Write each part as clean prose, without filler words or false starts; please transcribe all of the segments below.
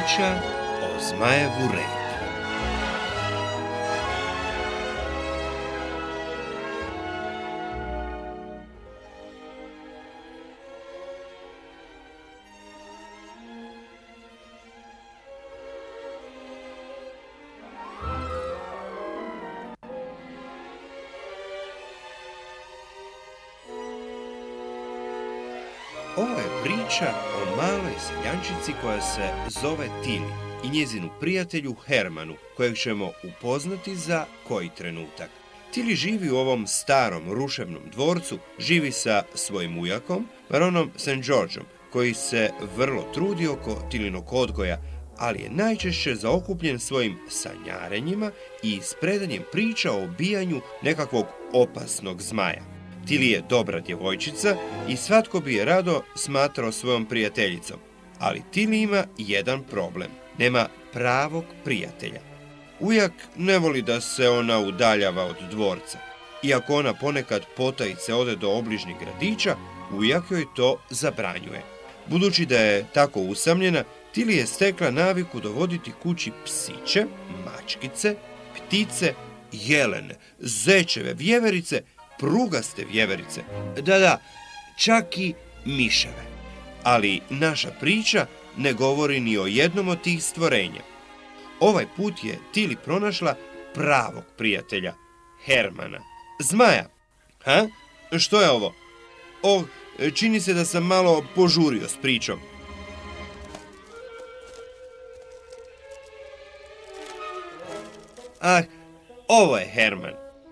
priča o zmajevu repu. Ovo je priča o maloj seljančici koja se zove Tili i njezinu prijatelju Hermanu, kojeg ćemo upoznati za koji trenutak. Tili živi u ovom starom ruševnom dvorcu, živi sa svojim ujakom, baronom St. Georgeom, koji se vrlo trudi oko Tilinog odgoja, ali je najčešće zaokupljen svojim sanjarenjima i spredanjem priča o ubijanju nekakvog opasnog zmaja. Tili je dobra djevojčica i svatko bi je rado smatrao svojom prijateljicom. Ali Tili ima jedan problem. Nema pravog prijatelja. Ujak ne voli da se ona udaljava od dvorca. Iako ona ponekad potajice ode do obližnjeg gradića, ujak joj to zabranjuje. Budući da je tako usamljena, Tili je stekla naviku dovoditi kući psiće, mačkice, ptice, jelene, zečeve, vjeverice, prugaste vjeverice, da, čak i miševe. Ali naša priča ne govori ni o jednom od tih stvorenja. Ovaj put je Tili pronašla pravog prijatelja, Hermana, zmaja. Ha? Što je ovo? Čini se da sam malo požurio s pričom. Ovo je Herman.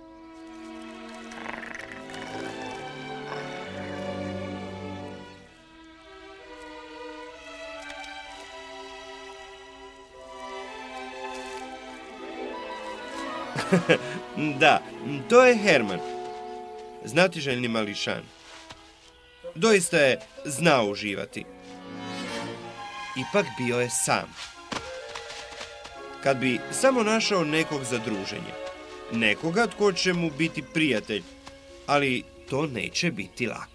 Da, to je Herman, znatiželjni mališan. Doista je znao uživati. Ipak bio je sam. Kad bi samo našao nekog za druženje, nekoga tko će mu biti prijatelj, ali to neće biti lako.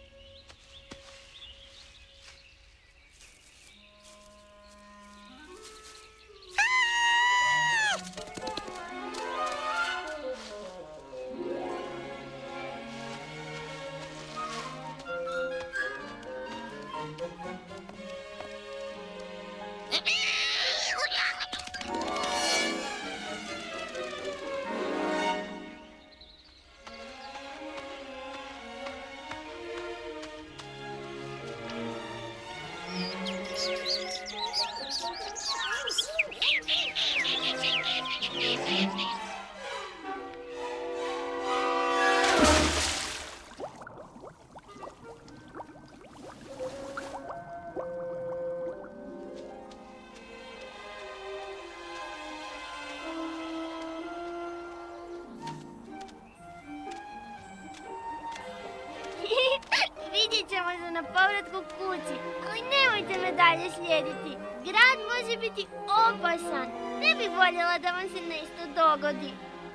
Vidjet ćemo se na povratku kući, ali nemojte me dalje slijediti. Grad može biti opasan. Ne bih voljela da vam se nešto dogodi.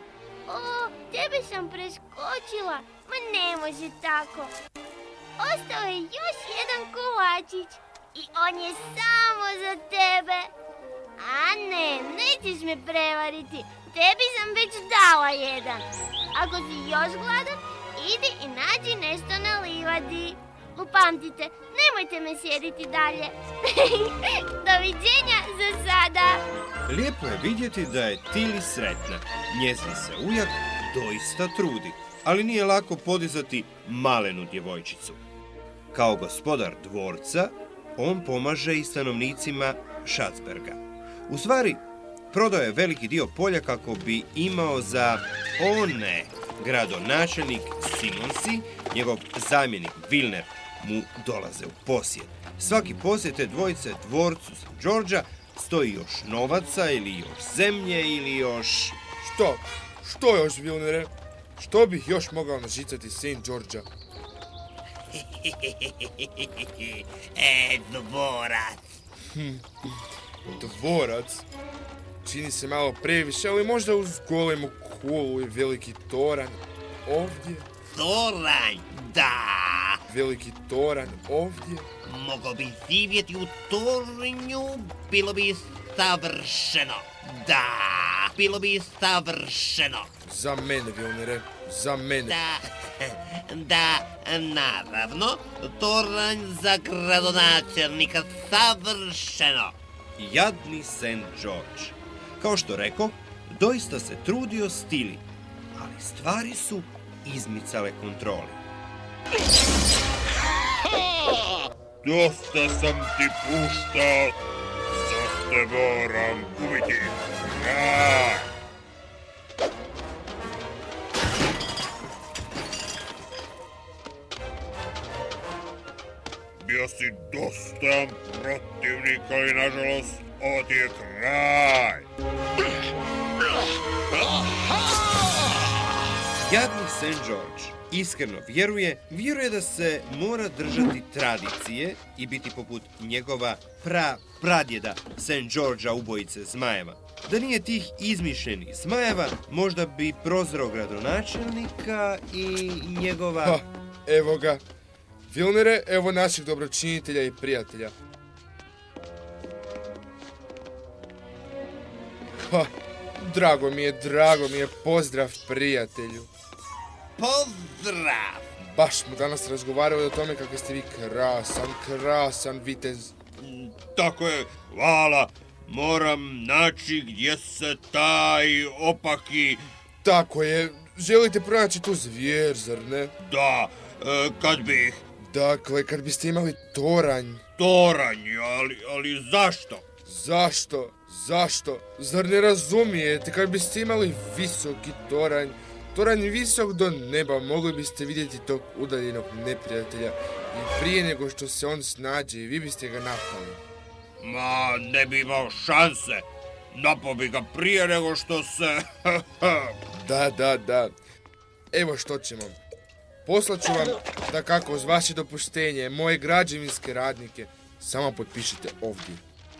Tebe sam preskočila. Ma ne može tako. Ostao je još jedan kolačić i on je samo za tebe. A ne, nećeš me prevariti. Tebi sam već dala jedan. Ako si još gladan, idi i nađi nešto na livadi. Upamtite, nemojte me sjediti dalje. Doviđenja za sada. Lijepo je vidjeti da je Tili sretna. Njezin se ujak doista trudi, ali nije lako podizati malenu djevojčicu. Kao gospodar dvorca, on pomaže i stanovnicima Schatzberga. U stvari, prodao je veliki dio polja kako bi imao za gradonačelnik Simonsi, njegov zamjenik Vilner mu dolaze u posjet. Svaki posjet te dvojice dvorcu St. Georgea stoji još novaca ili još zemlje ili još... Što još, Vilnere? Što bih još mogao nažicati St. Georgea? Dvorac. Dvorac? Čini se malo previše, ali možda uz golemu kulu i veliki toranj. Ovdje? Toranj, da. veliki toranj ovdje. Mogao bi živjeti u tornju, bilo bi savršeno. Da, bilo bi savršeno. Za mene, Vilnere, za mene. Da, naravno, toranj za gradonačelnika, savršeno. Jadni St. George. Kao što reko, doista se trudio Stili, ali stvari su izmicale kontroli. Dosta sam ti puštao, sad te moram ubiti. Bio si dostojan protivnik, ali nažalost ovo ti je kraj. Jadni St. George iskreno vjeruje da se mora držati tradicije i biti poput njegova pradjeda St. Georgea ubojice zmajeva. Da nije tih izmišljenih zmajeva, možda bi prozreo gradonačelnika i njegova... Ha, evo ga. Vilnere, evo naših dobročinitelja i prijatelja. Ha, drago mi je, pozdrav prijatelju. Pozdrav! Baš smo danas razgovarali o tome kako ste vi krasan vitez. Tako je, hvala. Moram naći gdje se taj opaki... Tako je, želite pronaći tu zvijer, zar ne? Da, kad bih... Dakle, kad biste imali toranj. Toranj, ali zašto? Zašto? Zar ne razumijete? Kad biste imali visoki toranj visok do neba, mogli biste vidjeti tog udaljenog neprijatelja i prije nego što se on snađe i vi biste ga napali. Ma, ne bi imao šanse. Napao bi ga prije nego što se... Da. Evo što ćemo. Poslat ću vam, da kako, uz vaše dopuštenje, moje građevinske radnike. Samo potpišite ovdje.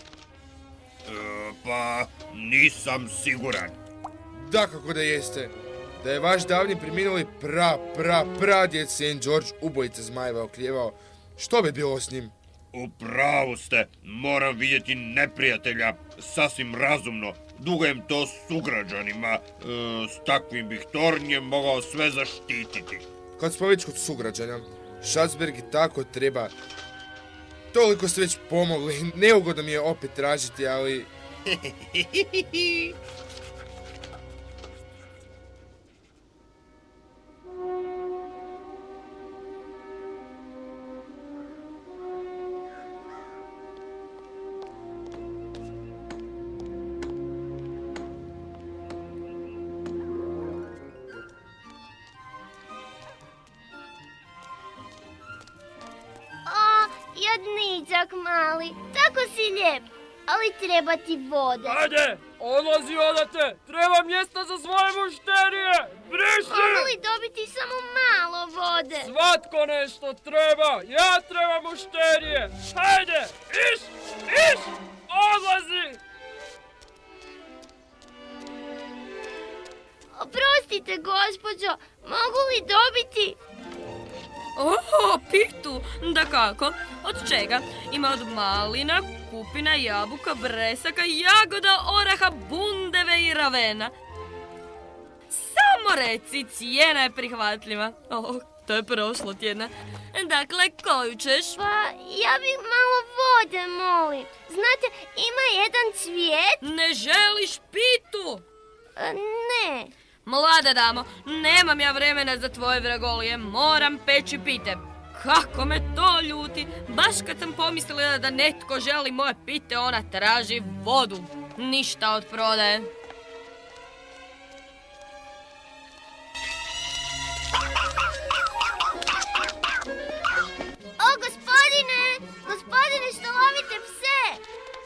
Pa, nisam siguran. Dakako da jeste. Da je vaš davni preminuli pradjed St. George ubojica zmajeva oklijevao. Što bi bilo s njim? U pravu ste. Moram vidjeti neprijatelja. Sasvim razumno. Dugujem to sugrađanima. S takvim bih tornjem mogao sve zaštititi. Kad smo već kod sugrađana, Schatzberg i tako treba. Toliko ste već pomogli. Neugodno mi je opet tražiti, ali... Jadničak mali, tako si lijep, ali treba ti vode. Ajde, odlazi odate, treba mjesta za svoje mušterije, briši! Mogu li dobiti samo malo vode? Svatko nešto treba, ja trebam mušterije, ajde, iš, odlazi! Oprostite, gospođo, mogu li dobiti... Pitu, dakako. Od čega? Ima od malina, kupina, jabuka, bresaka, jagoda, oraha, bundeve i ravena. Samo reci, cijena je prihvatljiva. To je prošlo tjedna. Dakle, koju ćeš? Pa, ja bih malo vode, molim. Znate, ima jedan cvijet... Ne želiš pitu? Ne. Mlada damo, nemam ja vremena za tvoje vragolije, moram peći pite. Kako me to ljuti, baš kad sam pomislila da netko želi moje pite, ona traži vodu. Ništa od prodaje. O, gospodine, što lovite pse?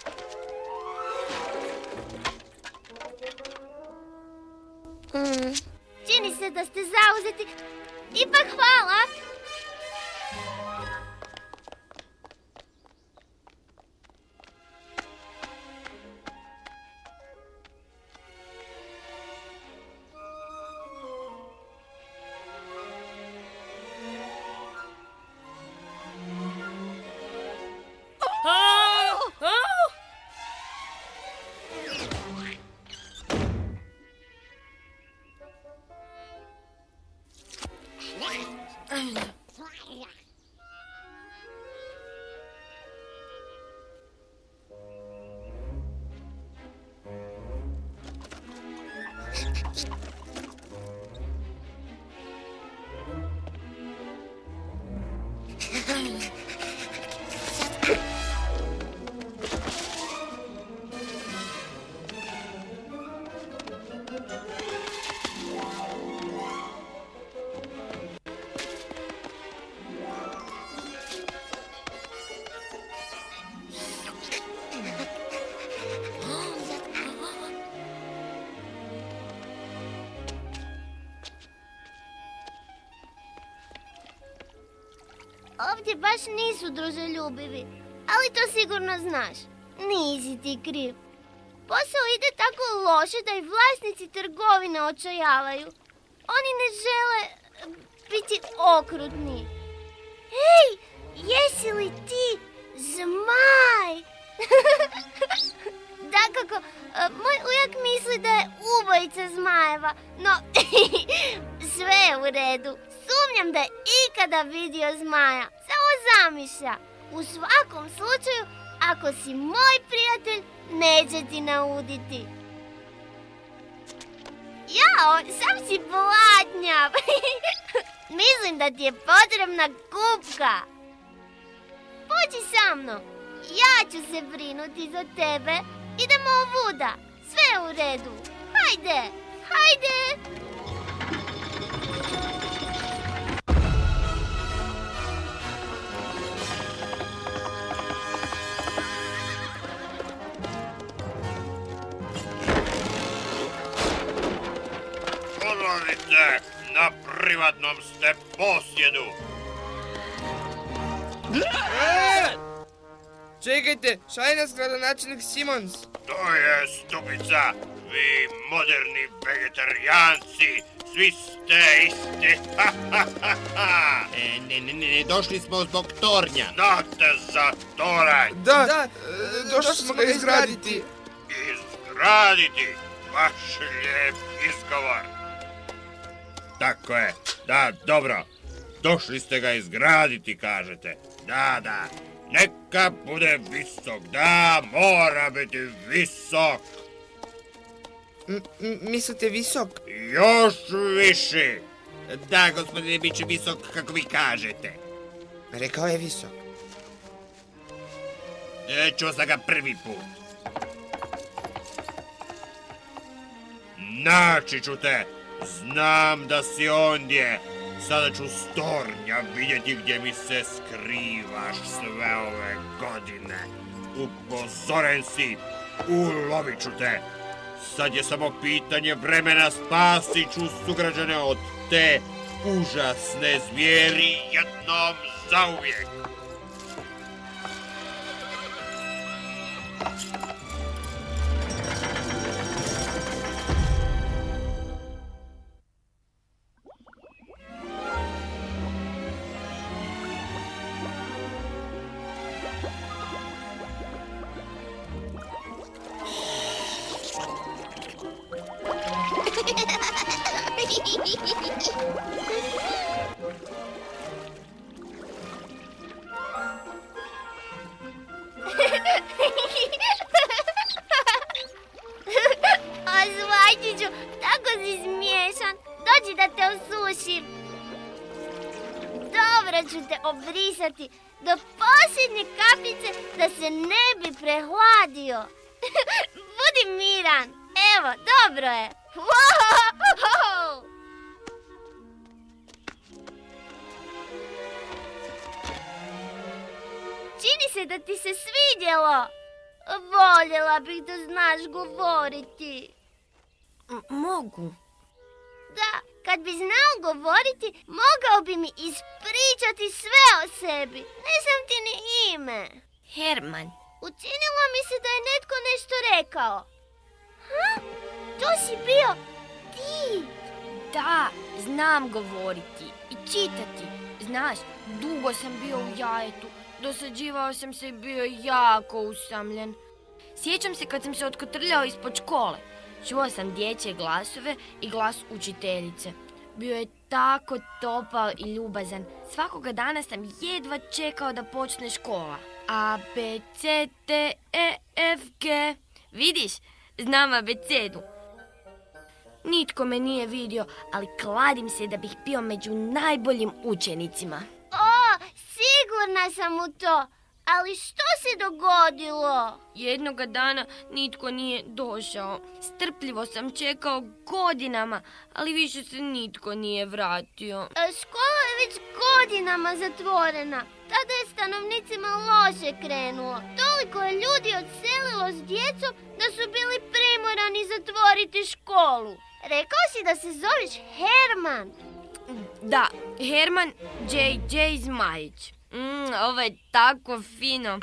Čini se da ste zauzeti. Ipak hvala. Ovdje baš nisu druželjubivi, ali to sigurno znaš. Nisi ti kriv. Posao ide tako loše da i vlasnici trgovine očajavaju. Oni ne žele biti okrutni. Hej, jesi li ti zmaj? Dakako, moj ujak misli da je ubojica zmajeva, no sve je u redu. Sumnjam da je ikada vidio zmaja, samo zamišlja. U svakom slučaju, ako si moj prijatelj, neće ti nauditi. Jao, sam si blatnjav. Mislim da ti je potrebna kupka. Pođi sa mnom, ja ću se brinuti za tebe. Idemo ovuda, sve je u redu. Hajde, hajde. Odlazite, na privatnom ste posjedu. Čekajte, šalje nas gradonačelnik Simons. To je stupica. Vi moderni vegetarijanci, svi ste isti. Ne, došli smo zbog tornja. Znate za toranj. Da, došli smo ga izgraditi. Izgraditi? Baš lijep izgovor. Tako je, da, dobro. Došli ste ga izgraditi, kažete. Da. Neka bude visok, da, mora biti visok. Mislite visok? Još viši. Da, gospodine, bit će visok kako vi kažete. Rekao je visok. Čuo sam ga prvi put. Naći ću te. Znam da si ondje. Sada ću s tornja vidjeti gdje mi se skrivaš sve ove godine. Upozoren si. Ulovit ću te. Sad je samo pitanje vremena, spasit ću sugrađane od te užasne zvijeri jednom zauvijek. Osvajčiću, tako si smiješan. Dođi da te osušim. Dobro ću te obrisati do posljednje kapljice da se ne bi prehladio. Budi miran. Evo, dobro je. Wow! Čini se da ti se svidjelo. Voljela bih da znaš govoriti. Mogu. Da, kad bi znao govoriti, mogao bi mi ispričati sve o sebi. Ne znam ti ni ime. Herman. Učinilo mi se da je netko nešto rekao. Ha? To si bio ti. Da, znam govoriti i čitati. Znaš, dugo sam bio u jajetu. Dosađivao sam se i bio jako usamljen. Sjećam se kad sam se otkotrljao ispod škole. Čuo sam dječje glasove i glas učiteljice. Bio je tako topao i ljubazan. Svakoga dana sam jedva čekao da počne škola. A, B, C, D, E, F, G. Vidiš, znam abecedu. nitko me nije vidio, ali kladim se da bih bio među najboljim učenicima. O, sigurna sam u to. Ali što se dogodilo? Jednoga dana nitko nije došao. Strpljivo sam čekao godinama, ali više se nitko nije vratio. Škola je već godinama zatvorena. Tada je stanovnicima loše krenulo. Toliko je ljudi odselilo s djecom da su bili primorani zatvoriti školu. Rekao si da se zoveš Herman. Da, Herman J.J. Zmajić. Ovo je tako fino.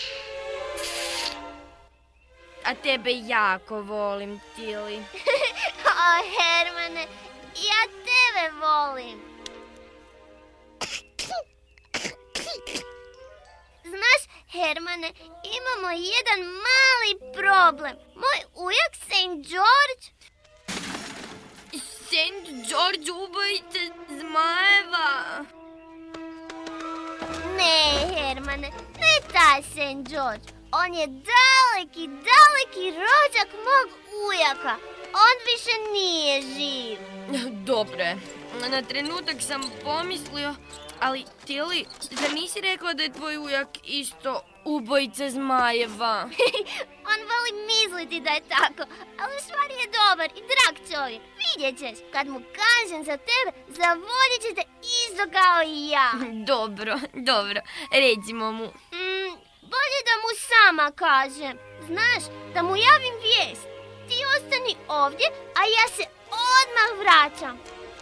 A tebe jako volim, Tili. O, Hermane, ja tebe volim. Znaš, Hermane, imamo jedan mali problem. Moj ujak St. George... St. George ubojice zmajeva. Ne, Hermane, ne taj St. George. On je daleki rođak mog ujaka. On više nije živ. Dobro je. Na trenutak sam pomislio, ali Tili, zar nisi rekao da je tvoj ujak isto ubojica zmajeva? On voli misliti da je tako, ali u stvari je dobar i drag čovjek. Vidjet ćeš, kad mu kažem za tebe, zavoljet će te isto kao i ja. Dobro, recimo mu. Bolje da mu sama kažem. Znaš, da mu javim vijest. Ti ostani ovdje, a ja se odmah vraćam.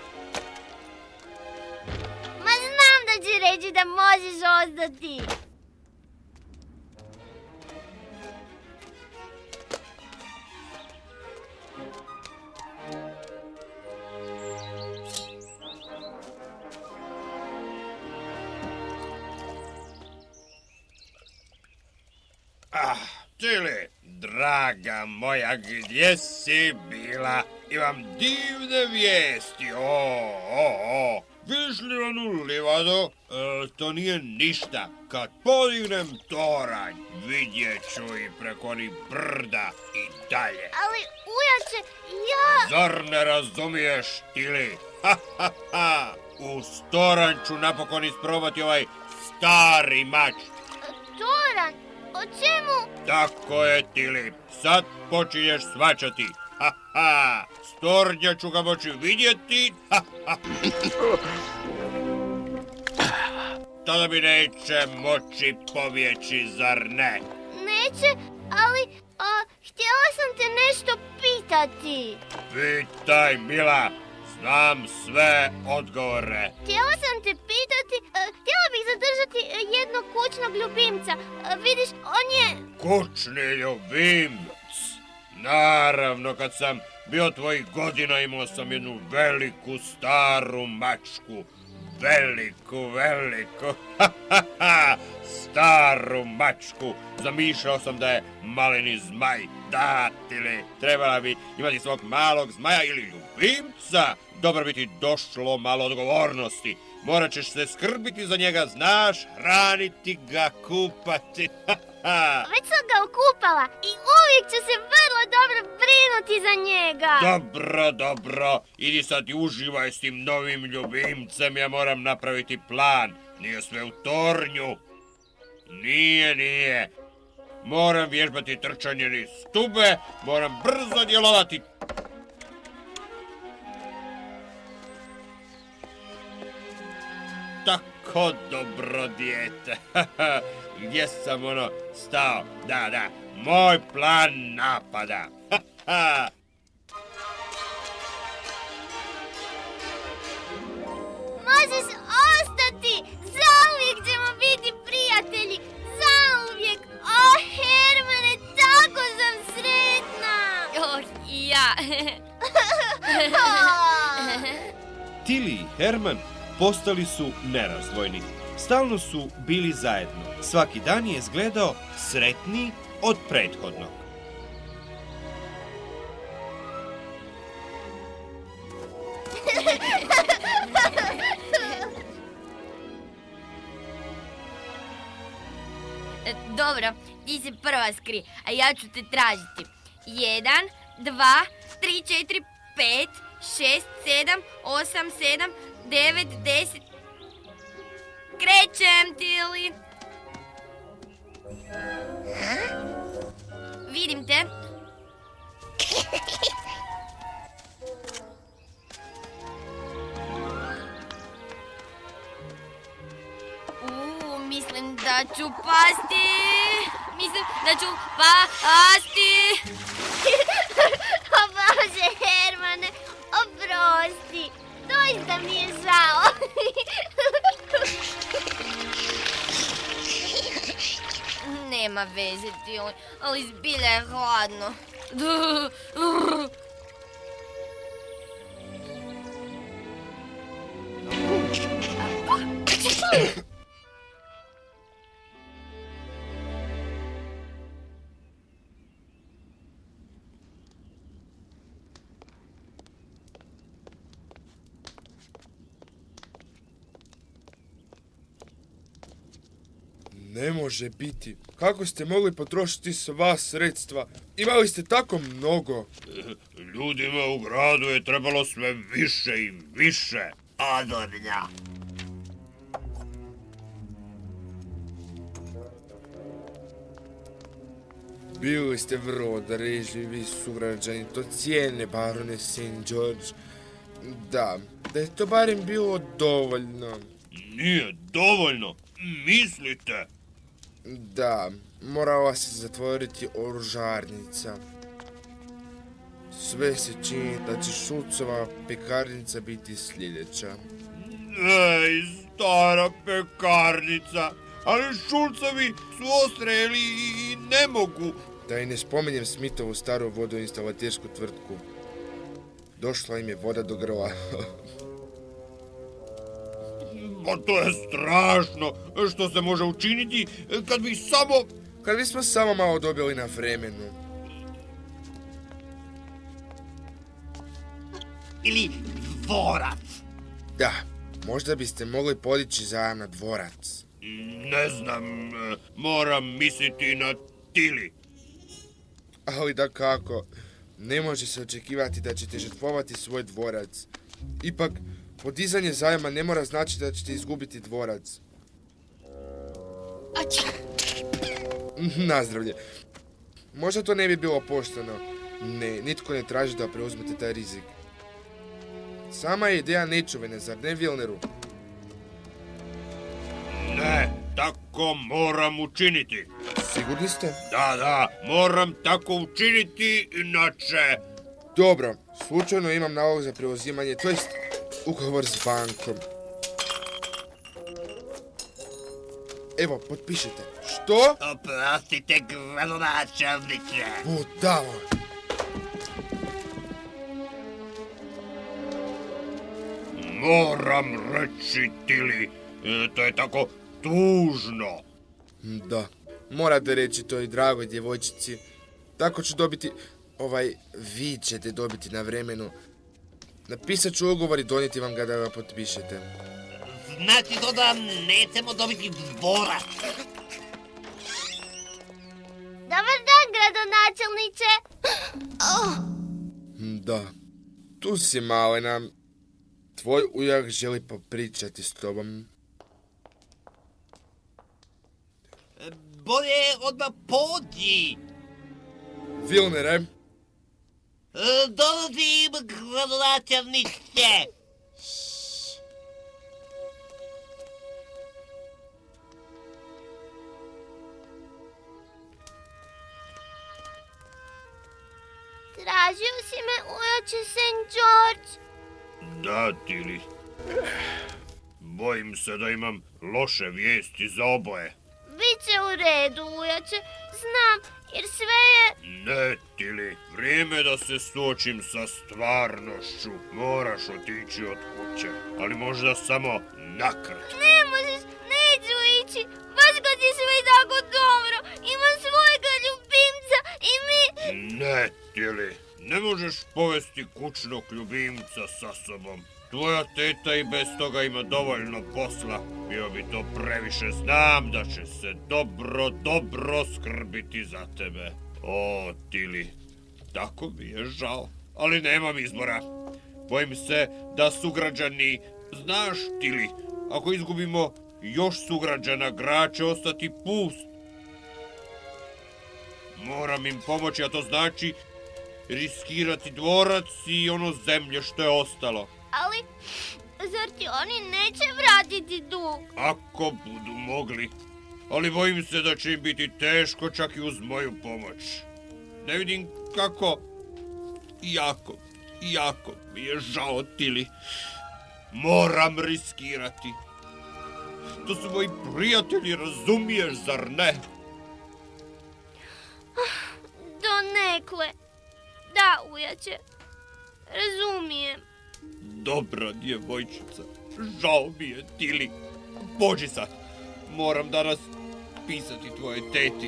Ma znam da će reći da možeš ostati. Tili, draga moja, gdje si bila? Imam divne vijesti. Vidiš li onu livadu? To nije ništa. Kad podignem toranj, vidjet ću i preko onih brda i dalje. Ali, ujače, ja... Zar ne razumiješ, Tili? U toranj ću napokon isprobati ovaj stari mač. Toranj? O čemu? Tako je, Tili. Sad počinješ svačati. Stornja ću ga moći vidjeti. Tada mi neće moći pobjeći, zar ne? Neće, ali htjela sam te nešto pitati. Pitaj, mila. Znam sve odgovore. Htjela sam te pitati, htjela bih zadržati jednog kućnog ljubimca. Vidiš, on je... Kućni ljubimc? Naravno, kad sam bio tvojih godina imao sam jednu veliku staru mačku. Veliku. Staru mačku. Zamišljao sam da je maleni zmaj. Da, Tili, trebala bi imati svog malog zmaja ili ljubimca. Dobro bi ti došlo malo odgovornosti. Morat ćeš se skrbiti za njega, znaš, hraniti ga, kupati. Već sam ga okupala i uvijek ću se vrlo dobro brinuti za njega. Dobro. Idi sad i uživaj s tim novim ljubimcem, ja moram napraviti plan. Nije sve u tornju. Nije. Moram vježbati trčanje niz stube, moram brzo djelovati. Tako dobro, dijete. Gdje sam stao? Da. Moj plan napada. Možeš ostati. Zauvijek ćemo biti prijatelji. Zauvijek. O, Hermane, tako sam sretna. I ja. Tili i Herman postali su nerazdvojni. Stalno su bili zajedno. Svaki dan je izgledao sretniji od prethodnog. Dobro, ti se prva skri, a ja ću te tražiti. 1, 2, 3, 4, 5, 6, 7, 8, 7, 9, 10... Krećem, Tili. Vidim te. Mislim da ću pasti. O Bože, Hermane, oprosti. Doista mi je žao. Nema veze, Tili, ali zbilja je hladno. Ne može biti. Kako ste mogli potrošiti sva sredstva? Imali ste tako mnogo. Ljudima u gradu je trebalo sve više i više. Odvodnja. Bili ste vrlo darežljivi sugrađani, to cijene barone St. George. Da je to barem bilo dovoljno. Nije dovoljno, mislite? Da, morala se zatvoriti oružarnica. Sve se čini da će Šulcova pekarnica biti sljedeća. Ej, stara pekarnica, ali Šulcovi su ostreli i ne mogu. Da i ne spominjem Smithovu staru vodoinstalatersku tvrtku. Došla im je voda do grla. Pa to je strašno, što se može učiniti Kad bismo samo malo dobili na vremenu. Ili dvorac. Da, možda biste mogli podići zajam na dvorac. Ne znam, moram misliti na Tili. Ali da kako, ne može se očekivati da ćete žrtvovati svoj dvorac. Ipak, podizanje zajma ne mora značiti da ćete izgubiti dvorac. Nazdravlje. Možda to ne bi bilo pošteno. Ne, nitko ne traži da preuzmete taj rizik. Sama je ideja nečuvena, zar ne, Vilneru? Ne, tako moram učiniti. Sigurni ste? Da, moram tako učiniti, inače... Dobro, slučajno imam nalog za preuzimanje, to jest ugovor s bankom. Evo, potpišite. Što? Oprostite, gradonačelniče. Budalo. Moram reći, Tili, to je tako tužno. Da, morate reći toj dragoj djevojčici. Tako ću dobiti, vi ćete dobiti na vremenu. Napisat ću ugovor i donijeti vam ga da ga potpišete. Znači to da nećemo dobiti dvorac. Dobar dan, gradonačelniče. Da, tu si, malena. Tvoj ujak želi popričati s tobom. Bolje odmah pođi. Vilnere. Dolazim, gradonačelniče. Tražio si me, ujače St. George. Da, Tili. Bojim se da imam loše vijesti za oboje. Biće u redu, ujače. Znam, jer sve je... Ne, Tili, vrijeme da se suočim sa stvarnošću. Moraš otići od kuće, ali možda samo nakratko. Ne možeš, neću ići. Baš kad je sve tako dobro. Imam svojega ljubimca i mi... Ne, Tili, ne možeš povesti kućnog ljubimca sa sobom. Tvoja teta i bez toga ima dovoljno posla. Bio bi to previše, znam da će se dobro skrbiti za tebe. O, Tili, tako mi je žao. ali nemam izbora. Bojim se da sugrađani, znaš Tili, ako izgubimo još sugrađana, grad će ostati pust. Moram im pomoći, a to znači riskirati dvorac i ono zemlje što je ostalo. Ali, zar ti oni neće vratiti dug? Ako budu mogli, ali bojim se da će im biti teško čak i uz moju pomoć. Ne vidim kako. Jako mi je žao, Tili. Moram riskirati. To su moji prijatelji, razumiješ, zar ne? Donekle. Da, ujače. Razumijem. Dobra djevojčica. Žao mi je, Tili. Pođi sad. Moram danas pisati tvoje teti.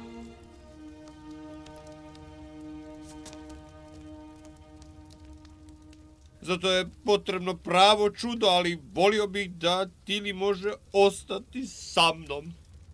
Zato je potrebno pravo čudo, ali volio bih da Tili može ostati sa mnom.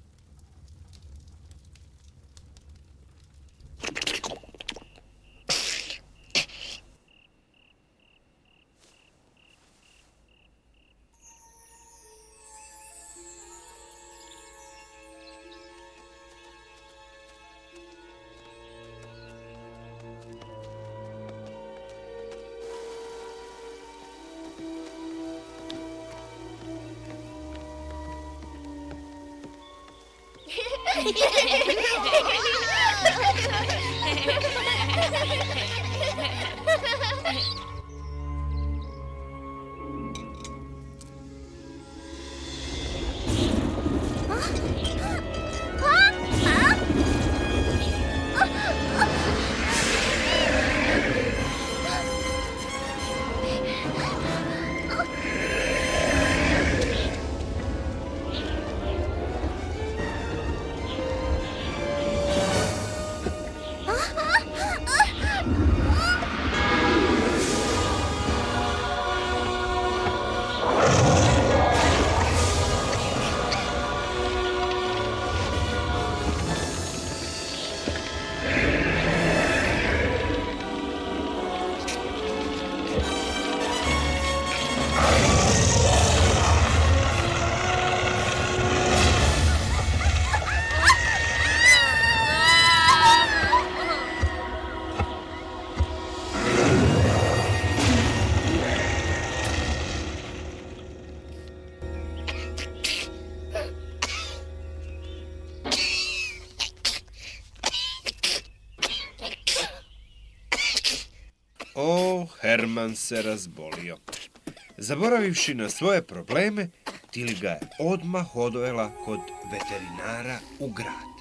Herman se razbolio. Zaboravivši na svoje probleme, Tili ga je odmah odvela kod veterinara u grad.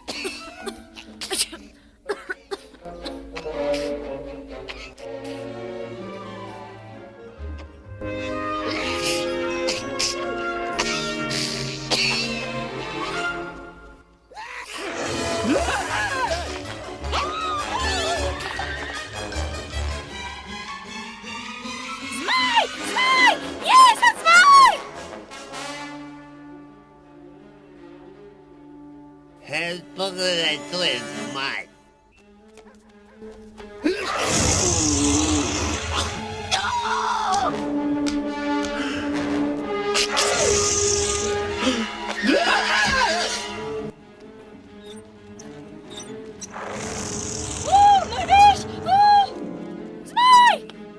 Pogledaj, to je zmaj. Moj viš! Zmaj!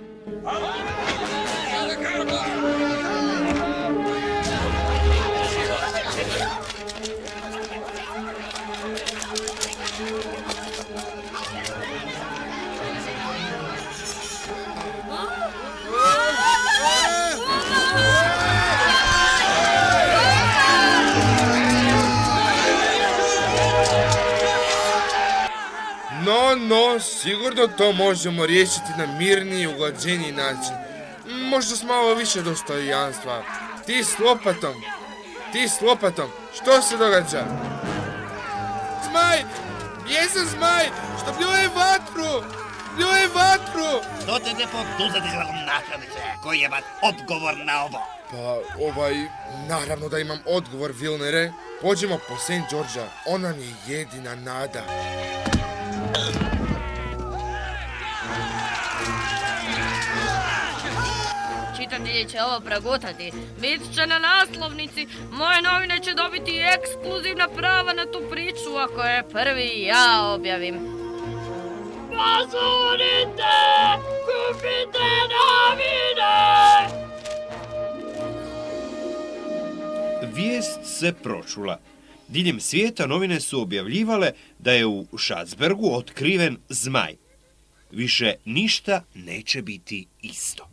No, sigurno to možemo riješiti na mirniji i uglađeniji način. Možda s malo više dostojanstva. Ti s lopatom, što se događa? Zmaj! Jesam zmaj! Što bljuje vatru! Što te ne poduzeti načelnice? Koji je vas odgovor na ovo? Pa, naravno da imam odgovor, Vilnere. Pođemo po St. Georgea, on nam je jedina nada. čitatelji će ovo progutati. Bit će na naslovnici. Moje novine će dobiti ekskluzivna prava na tu priču ako je prvi ja objavim. Pozorite! Kupite novine! Vijest se pročula. Diljem svijeta novine su objavljivale da je u Schatzbergu otkriven zmaj. Više ništa neće biti isto.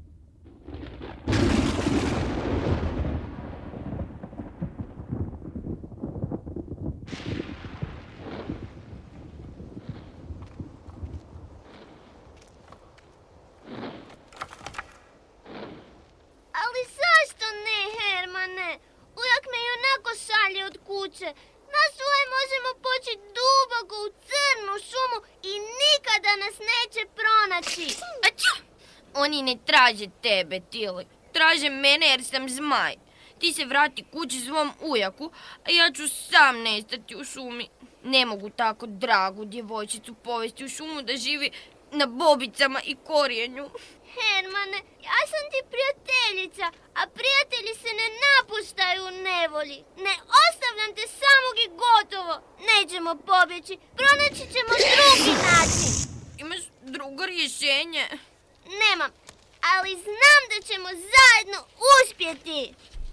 Ali zašto ne, Hermane? Ujak me i onako šalje od kuće. Nas dvoje možemo poći duboko u crnu šumu i nikada nas neće pronaći. Oni ne traže tebe, Tili. Traže mene jer sam zmaj. Ti se vrati kući svom ujaku, a ja ću sam nestati u šumi. Ne mogu tako dragu djevojčicu povesti u šumu da živi na bobicama i korijenju. Hermane, ja sam ti prijateljica, a prijatelji se ne napuštaju u nevolji. Ne ostavljam te samog i gotovo. Nećemo pobjeći, pronaći ćemo drugi način. Imaš drugo rješenje? Nemam, ali znam da ćemo zajedno uspjeti.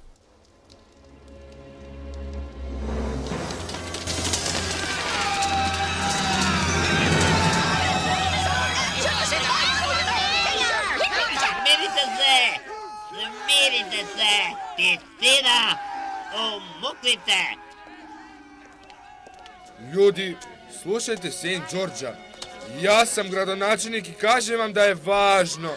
Smirite se, tišina, umuknite. Ljudi, slušajte St. Georgea. Ja sam gradonačelnik i kažem vam da je važno.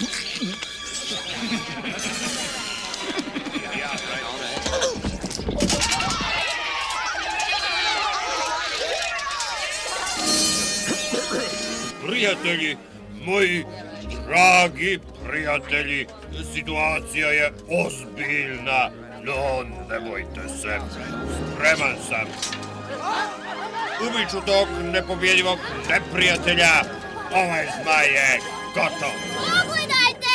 Prijatelji, moji dragi prijatelji, situacija je ozbiljna, no ne bojte se, spreman sam. Ubit ću tog nepobjedivog neprijatelja, ovaj zmaj je gotov. Pogledajte!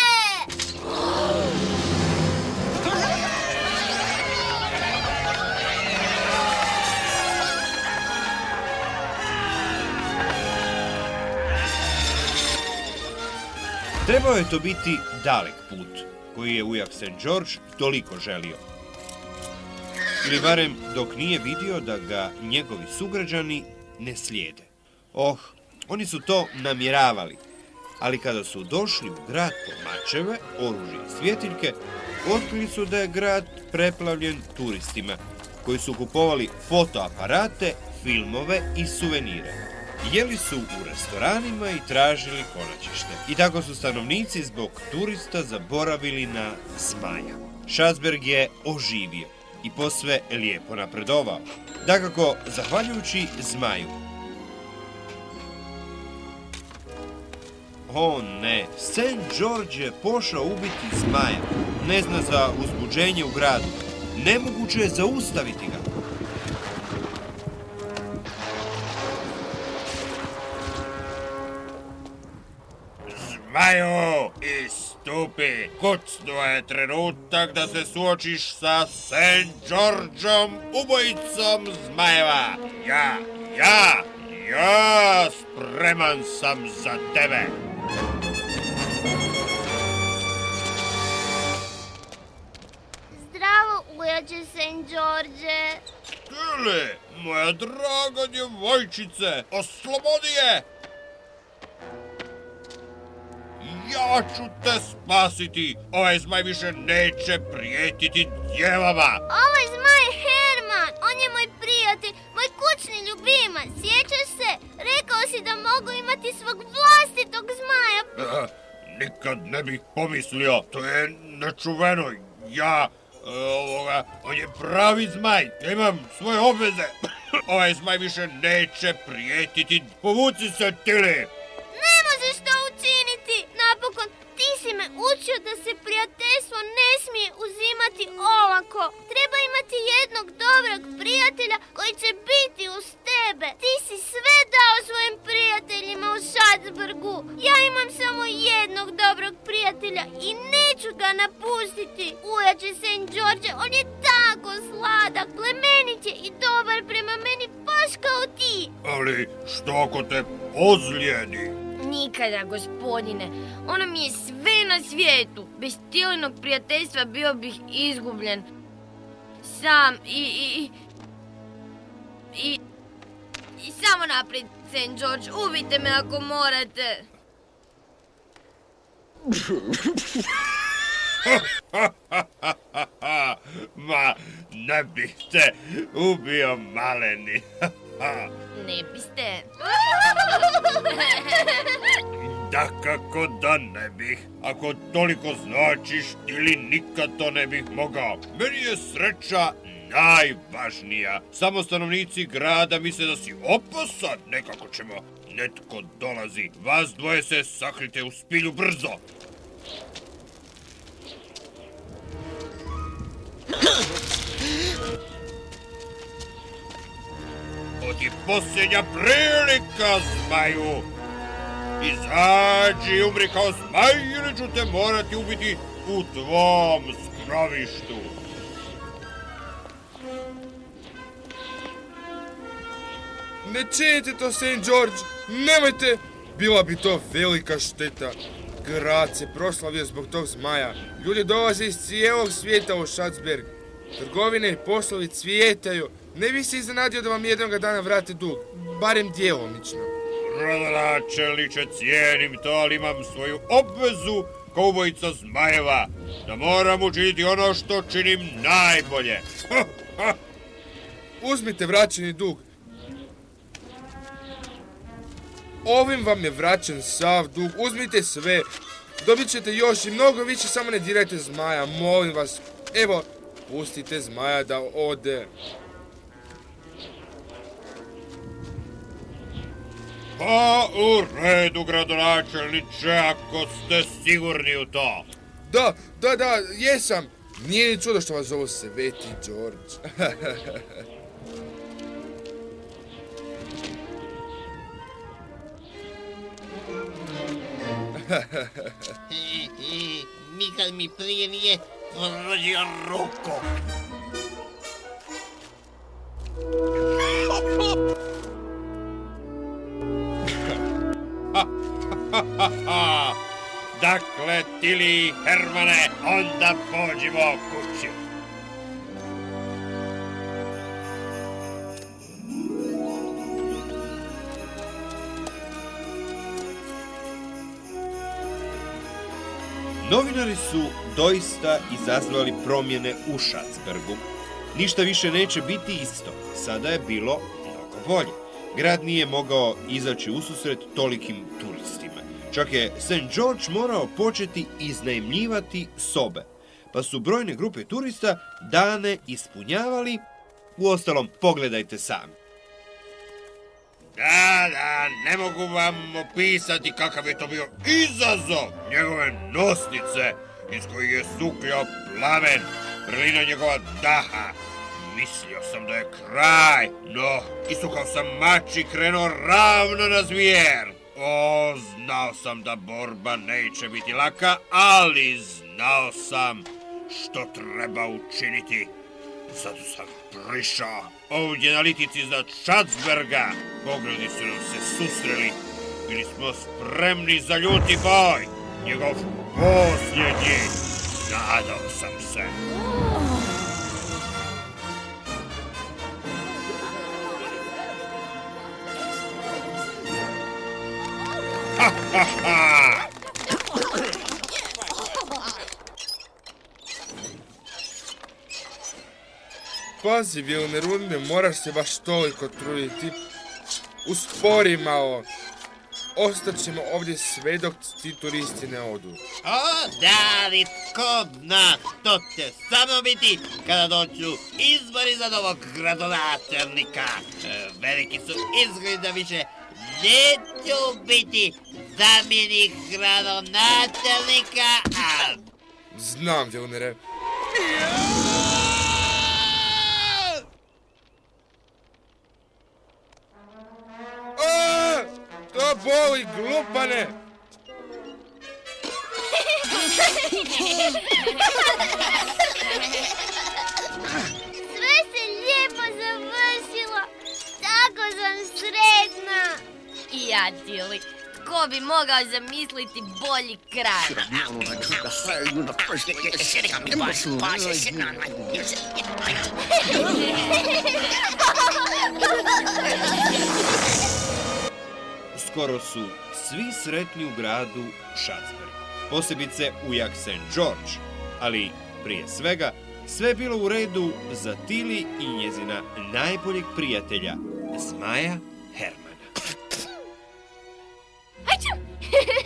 Trebao je to biti dalek put, koji je ujak St. George toliko želio. Ili barem dok nije vidio da ga njegovi sugrađani ne slijede. Oni su to namjeravali, ali kada su došli u grad po mačeve, oružje i svjetiljke, otkrili su da je grad preplavljen turistima, koji su kupovali fotoaparate, filmove i suvenire. Jeli su u restoranima i tražili konačište. I tako su stanovnici zbog turista zaboravili na zmaja. Schatzberg je oživio i posve lijepo napredovao. Dakako, zahvaljujući zmaju. O ne, St. George je pošao ubiti zmaja. Ne zna za uzbuđenje u gradu. Nemoguće je zaustaviti ga. Zmaju, istupi! Kucnuo je trenutak da se suočiš sa St. Georgeom, ubojicom zmajeva. Ja spreman sam za tebe. Zdravo, ujače St. George. Tili, moja draga djevojčice, oslobodi je! Ja ću te spasiti. Ovaj zmaj više neće prijetiti djevama. Ovaj zmaj je Herman. On je moj prijatelj, moj kućni ljubimac. Sjećaš se? Rekao si da mogu imati svog vlastitog zmaja. Nikad ne bih pomislio. To je nečuveno. On je pravi zmaj. Ja imam svoje obveze. Ovaj zmaj više neće prijetiti. Povuci se, Tili. Ne možeš to učiniti. Napokon, ti si me učio da se prijateljstvo ne smije uzimati olako. Treba imati jednog dobrog prijatelja koji će biti uz tebe. Ti si sve dao svojim prijateljima u Schatzbergu. Ja imam samo jednog dobrog prijatelja prijatelja i neću ga napustiti. Ujače St. George, on je tako sladak, plemenit je i dobar prema meni baš kao ti. Ali što ako te ozlijedi? Nikada, gospodine. Ono mi je sve na svijetu. Bez Tilinog prijateljstva bio bih izgubljen. Sam i samo naprijed, St. George. Ubijte me ako morate. Ma, ne bih te ubio, maleni. Ne biste. Dakako da ne bih. Ako toliko značiš, ili nikad to ne bih mogao. Meni je sreća najvažnija. Samo stanovnici grada misle da si opasan. Nekako ćemo. Netko dolazi. Vas dvoje se sakrite u spilju brzo. Ovo ti posljednja prilika, zmaju. Izađi i umri kao zmaj ili ću te morati ubiti u tvom skrovištu. Ne činite to, St. George, nemojte! Bila bi to velika šteta. Grad se proslavio zbog tog zmaja. Ljudi dolaze iz cijelog svijeta u Schatzberg. Trgovine i poslovi cvjetaju. Ne bi se iznenadio da vam jednoga dana vrate dug. Barem djelomično. Gradonačelniče, cijenim to, ali imam svoju obvezu kao ubojica zmajeva. Da moram učiniti ono što činim najbolje. Uzmite vraćeni dug. Ovim vam je vraćen sav dug. Uzmite sve. Dobit ćete još i mnogo više, samo ne dirajte zmaja, molim vas. Evo, pustite zmaja da ode. Pa u redu, gradonačelniče, ako ste sigurni u to. Da, jesam. Nije ni čudo što vas zovu Sveti George. Nikad mi prije nije pružio ruku. Dakle, Tili, Hermane, onda pođimo kući. Novinari su doista izazvali promjene u Schatzbergu. Ništa više neće biti isto. Sada je bilo mnogo bolje. Grad nije mogao izaći ususret tolikim turistima. Čak je St. George morao početi iznajmljivati sobe, pa su brojne grupe turista dane ispunjavali. Uostalom, pogledajte sami. Da, ne mogu vam opisati kakav je to bio izazov. Njegove nosnice, iz kojih je sukljao plamen, vrlina njegova daha. Mislio sam da je kraj, no isukao sam mač i krenuo ravno na zvijer. O, znao sam da borba neće biti laka, ali znao sam što treba učiniti. Zato sam prišao. Ovdje na litici iznad Schatzberga. Pogledi su nam se susreli. Bili smo spremni za ljuti boj. Njegov posljednji. Nadao sam se. Ha, ha, ha! Pazi, Vilner, ne moraš se baš toliko truditi. Uspori malo. Ostaćemo ovdje sve dok ti turisti ne odu. O, da li tko zna što će samo biti kada dođu izbori za novog gradonačelnika. Veliki su izgledi da više neću biti zamjenik gradonačelnika, a... Znam, Vilnere. To boli, glupane! Sve se lijepo završilo. Tako sam sretna. I ja, Tilly. Tko bi mogao zamisliti bolji kraj? Skoro su svi sretni u gradu Shaftesbury, posebice ujak St. George, ali prije svega sve je bilo u redu za Tilly i njezina najboljeg prijatelja, zmaja Hermana.